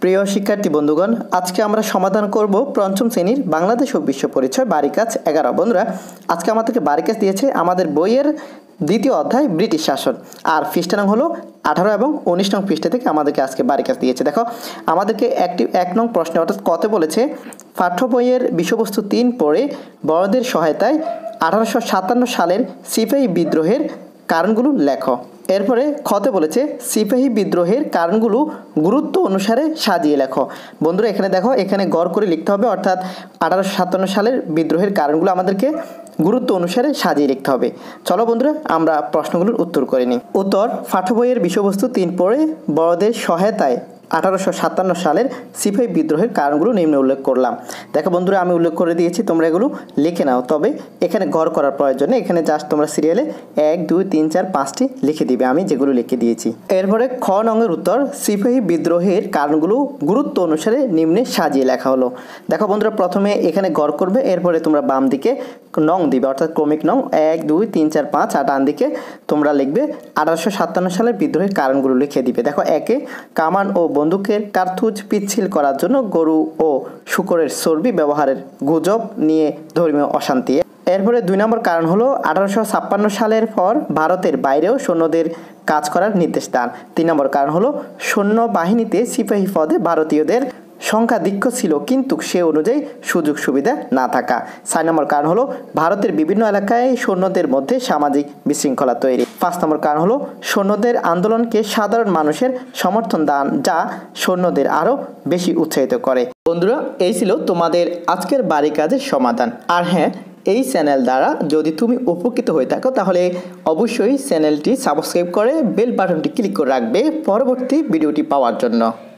প্রিয় শিক্ষার্থী বন্ধুগণ, আজকে আমরা সমাধান করব পঞ্চম শ্রেণীর বাংলাদেশ ও বিশ্ব পরিচয় বাড়ি কাজ 11। বন্ধুরা, আজকে আমাদেরকে বাড়ি কাজ দিয়েছে আমাদের বইয়ের দ্বিতীয় অধ্যায় ব্রিটিশ শাসন, আর পৃষ্ঠা নং হলো 18 এবং 19 নং পৃষ্ঠা থেকে আমাদেরকে আজকে বাড়ি কাজ দিয়েছে। দেখো, আমাদেরকে এক নং প্রশ্নে অর্থাৎ কতে বলেছে পাঠ্য বইয়ের বিষয়বস্তু 3 পড়ে বড়দের সহায়তায় 1857 সালের সিপাহী বিদ্রোহের কারণগুলো লেখো। এরপরে খতে বলেছে সিপাহী বিদ্রোহের কারণগুলো গুরুত্ব অনুসারে সাজিয়ে লেখো। বন্ধুরা, এখানে দেখো, এখানে গড় করে লিখতে হবে, অর্থাৎ 1857 সালের বিদ্রোহের কারণগুলো আমাদেরকে গুরুত্ব অনুসারে সাজিয়ে লিখতে হবে। চলো বন্ধুরা, আমরা প্রশ্নগুলোর উত্তর করে নিই। উত্তর: পাঠ্য বইয়ের বিষয়বস্তু 3 পড়ে বড়দের সহায়তায় 1857 সালের সিপাহী বিদ্রোহের কারণগুলো নিম্নে উল্লেখ করলাম। দেখো বন্ধুরা, আমি উল্লেখ করে দিয়েছি, তোমরা এগুলো লিখে নাও। তবে এখানে গড় করার প্রয়োজনে এখানে জাস্ট তোমরা সিরিয়ালে 1, 2, 3, 4, 5টি লিখে দিবে, আমি যেগুলো লিখে দিয়েছি। এরপরে খ নংয়ের উত্তর: সিপাহী বিদ্রোহের কারণগুলো গুরুত্ব অনুসারে নিম্নে সাজিয়ে লেখা হলো। দেখো বন্ধুরা, প্রথমে এখানে গড় করবে, এরপরে তোমরা বাম দিকে নং দিবে, অর্থাৎ ক্রমিক নং 1, 2, 3, 4, 5, আর ডান দিকে তোমরা লিখবে 1857 সালের বিদ্রোহের কারণগুলো লিখে দিবে। দেখো, একে কামান ও বন্দুকের কার্তুজ পিচ্ছিল করার জন্য গরু ও শূকরের চর্বি ব্যবহারের গুজব নিয়ে ধর্মীয় অশান্তি। এরপরে 2 নম্বর কারণ হলো 1856 সালের পর ভারতের বাইরেও সৈন্যদের কাজ করার নির্দেশ দান। 3 নম্বর কারণ হলো সৈন্য বাহিনীতে সিপাহী পদে ভারতীয়দের সংখ্যাধিক্য ছিল, কিন্তু সে অনুযায়ী সুযোগ সুবিধা না থাকা। 4 নম্বর কারণ হলো ভারতের বিভিন্ন এলাকায় সৈন্যদের মধ্যে সামাজিক বিশৃঙ্খলা তৈরি। 5 নম্বর কারণ হলো সৈন্যদের আন্দোলনকে সাধারণ মানুষের সমর্থন দান, যা সৈন্যদের আরও বেশি উৎসাহিত করে। বন্ধুরা, এই ছিল তোমাদের আজকের বাড়ি কাজের সমাধান। আর হ্যাঁ, এই চ্যানেল দ্বারা যদি তুমি উপকৃত হয়ে থাকো তাহলে অবশ্যই চ্যানেলটি সাবস্ক্রাইব করে বেল বাটনটি ক্লিক করে রাখবে পরবর্তী ভিডিওটি পাওয়ার জন্য।